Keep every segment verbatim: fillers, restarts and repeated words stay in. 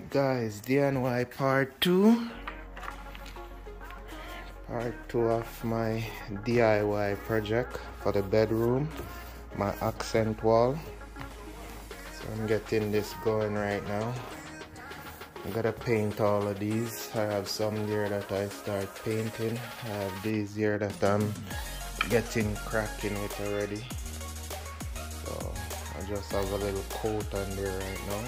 Guys, D I Y part two. Part two of my D I Y project for the bedroom, my accent wall. So I'm getting this going right now. I'm gonna paint all of these. I have some here that I start painting. I have these here that I'm getting cracking with already. So I just have a little coat on there right now.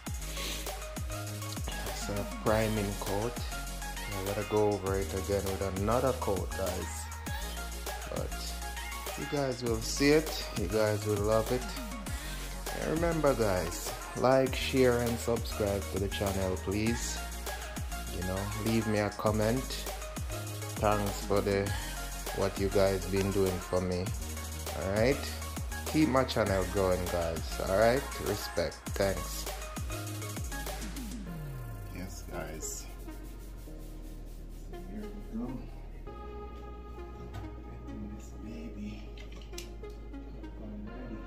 It's a priming coat. I gotta go over it again with another coat, guys. But you guys will see it. You guys will love it. And remember, guys, like, share, and subscribe to the channel, please. You know, leave me a comment. Thanks for the what you guys been doing for me. All right, keep my channel growing, guys. All right, respect. Thanks. Yes, guys. Here we go. Getting this baby already.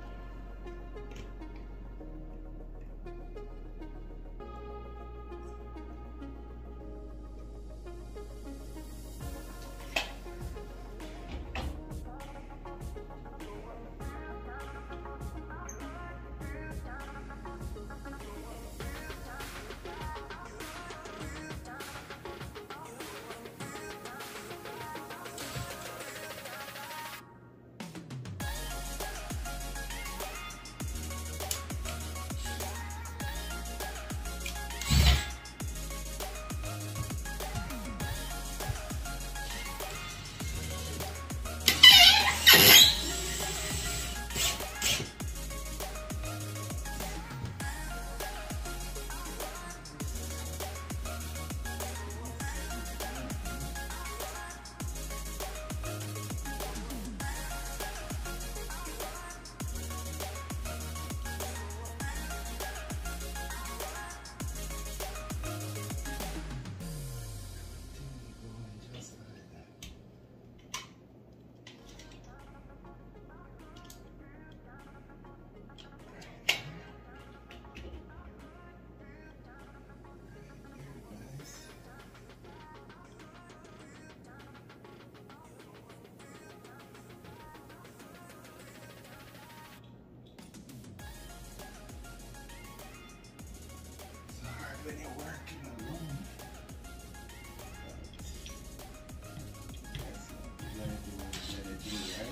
When you're working alone, that's what you gotta do, what you gotta do, right?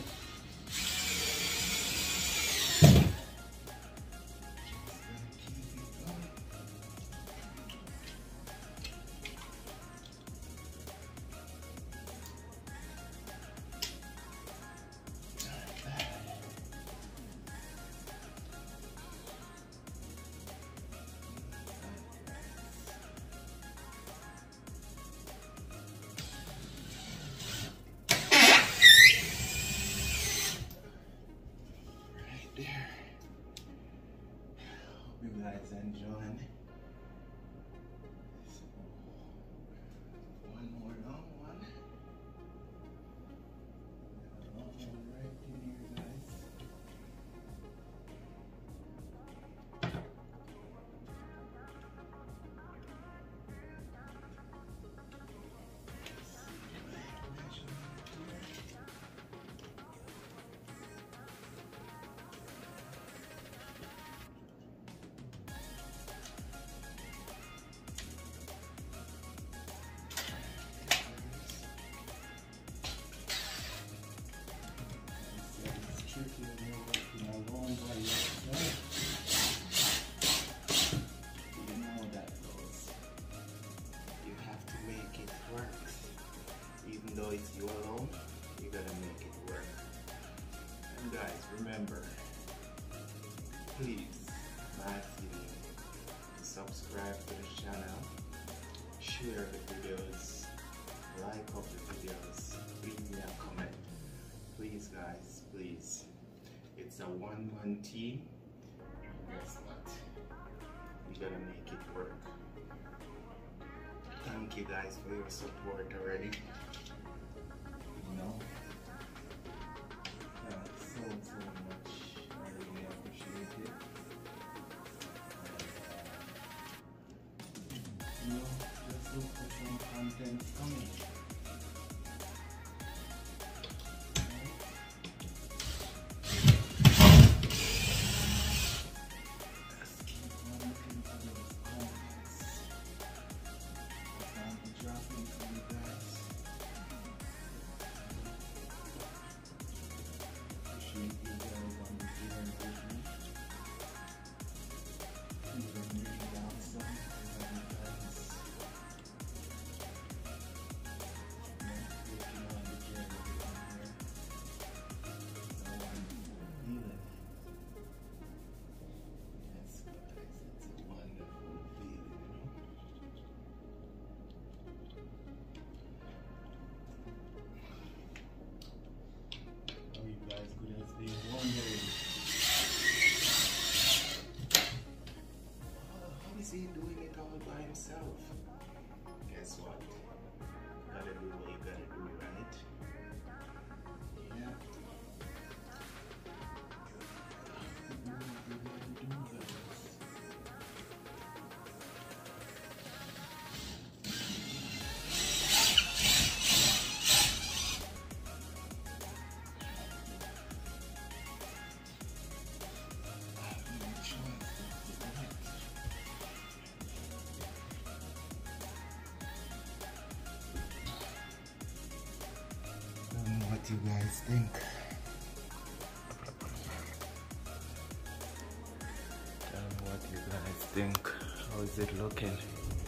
There. Hope you guys enjoying. So, one more long one. A long one right in here, guys. Though it's you alone, you gotta make it work. And guys, remember, please, I'm asking you to subscribe to the channel, share the videos, like up the videos, leave me a comment. Please, guys, please. It's a one-man team. Guess what? You gotta make it work. Thank you guys for your support already. You know, yeah, so so much. I really appreciate it. And, uh, You know, just look for some content coming. Just keep on looking for those contents that I'll be dropping for you guys. Appreciate you guys on the journey with me. Even really down some, I love you guys. You know, taking on the journey with me here. It's a wonderful feeling. Yes, guys, it's a wonderful feeling, you know. How you guys could have been wondering, oh, how is he doing it all by himself? Guess what? Gotta do what you gotta do, right? Yeah. Do what you gotta do, guys. No choice but to do it. Tell me what you guys think. Tell me what you guys think. How is it looking?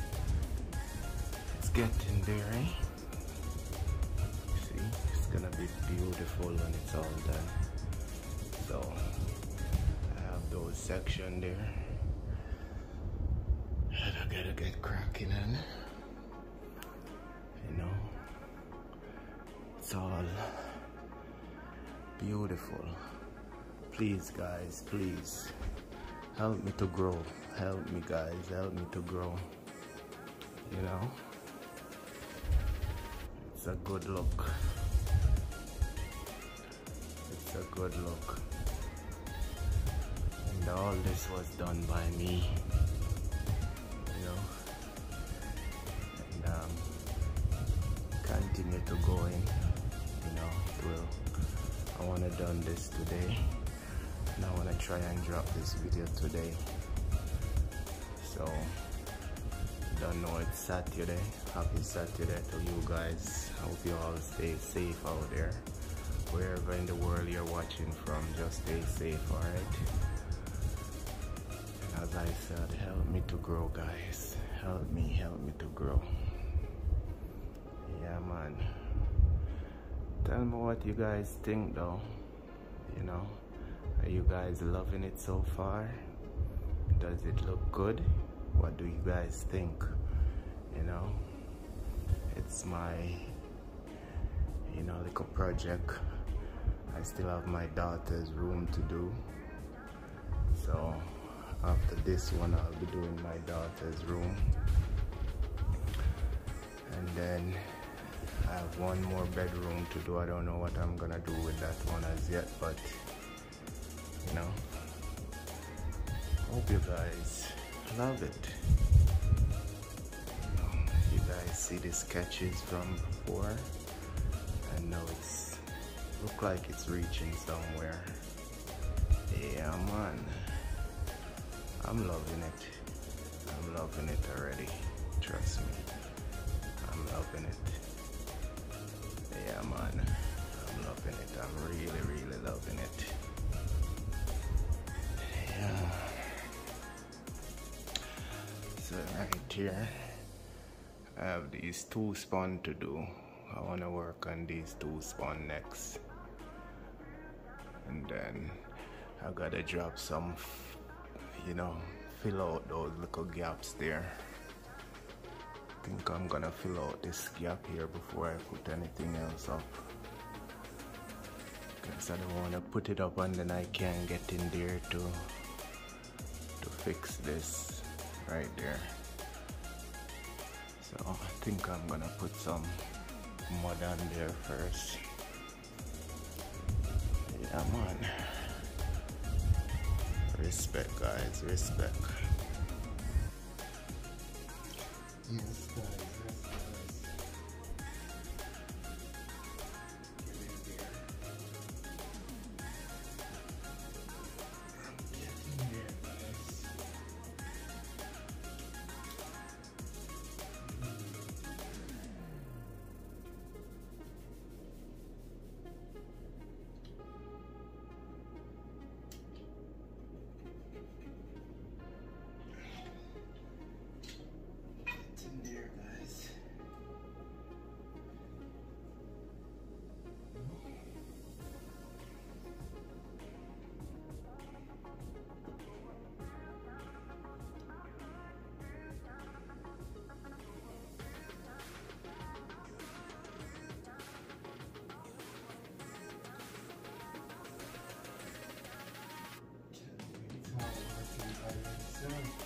It's getting there, eh? See, it's gonna be beautiful when it's all done. So, I have those sections there. And I gotta get cracking on. You know, it's all beautiful. Please, guys, please help me to grow. Help me, guys, help me to grow. You know, it's a good look. It's a good look. And all this was done by me. You know, and um, continue to go in. You know, it will. I want to done this today, and I want to try and drop this video today. So, don't know it's Saturday. Happy Saturday to you guys. I hope you all stay safe out there. Wherever in the world you're watching from, just stay safe, alright? And as I said, help me to grow, guys. Help me, help me to grow. Yeah, man. Tell me what you guys think, though. You know, are you guys loving it so far? Does it look good? What do you guys think? You know, it's my, you know, little project. I still have my daughter's room to do. So after this one, I'll be doing my daughter's room. And then I have one more bedroom to do. I don't know what I'm gonna do with that one as yet, but you know, hope you guys love it. You know, you guys see the sketches from before, and now it's look like it's reaching somewhere. Yeah, man, I'm loving it. I'm loving it already. Trust me, I'm loving it. Yeah, man, I'm loving it. I'm really, really loving it. Yeah. So right here, I have these two spun to do. I want to work on these two spun next. And then I gotta drop some, you know, fill out those little gaps there. I think I'm gonna fill out this gap here before I put anything else up, because I don't want to put it up and then I can't get in there to to fix this right there. So I think I'm gonna put some mud on there first. Yeah, man. Respect, guys, respect. Yes, guys, yes, guys. Getting there, guys. Getting there, guys. It's hard working by myself.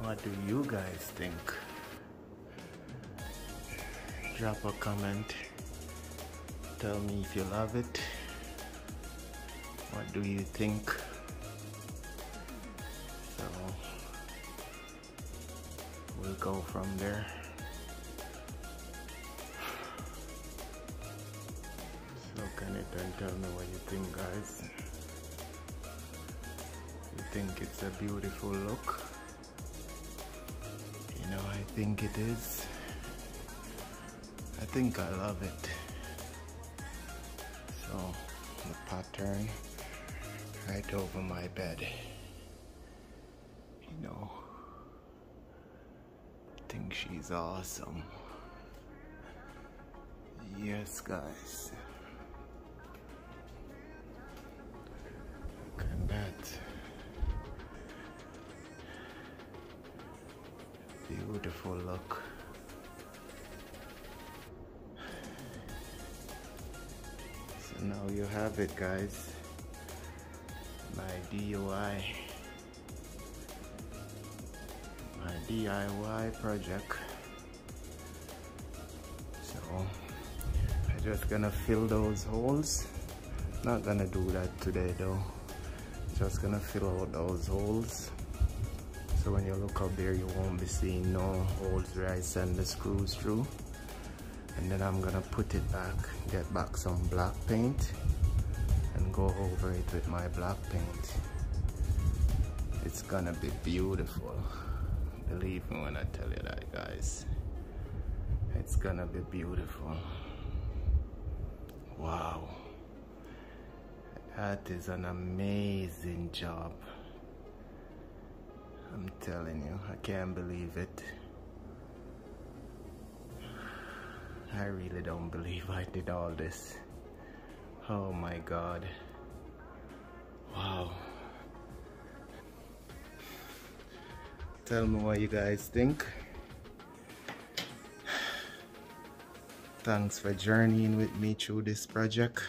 What do you guys think? Drop a comment. Tell me if you love it. What do you think? So we'll go from there. So can it and tell me what you think, guys? You think it's a beautiful look? You know, I think it is. I think I love it. So the pattern right over my bed. You know, I think she's awesome. Yes, guys. Look at that. Beautiful look. So now you have it, guys. My D I Y. My D I Y project. So I'm just gonna fill those holes. Not gonna do that today though. Just gonna fill out those holes. So when you look up there, you won't be seeing no holes where I send the screws through. And then I'm gonna put it back, get back some black paint, and go over it with my black paint. It's gonna be beautiful. Believe me when I tell you that, guys. It's gonna be beautiful. Wow. That is an amazing job. I'm telling you, I can't believe it. I really don't believe I did all this. Oh my God. Wow. Tell me what you guys think. Thanks for journeying with me through this project.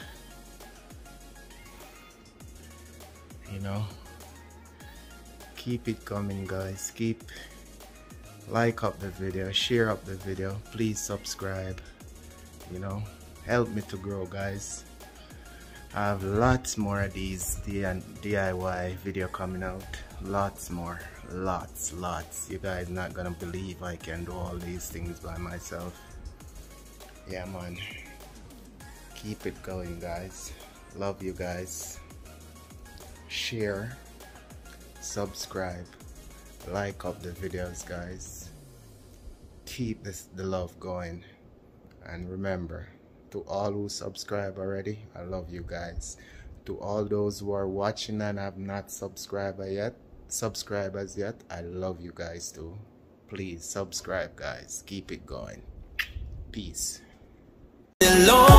You know, keep it coming, guys. Keep like up the video, share up the video, please subscribe. You know, help me to grow, guys. I have lots more of these D I Y video coming out. Lots more, lots, lots. You guys not gonna believe I can do all these things by myself. Yeah, man. Keep it going, guys. Love you guys. Share, subscribe, like up the videos, guys. Keep this the love going. And remember, to all who subscribe already, I love you guys. To all those who are watching and have not subscribed yet, subscribers yet, I love you guys too. Please subscribe, guys. Keep it going. Peace.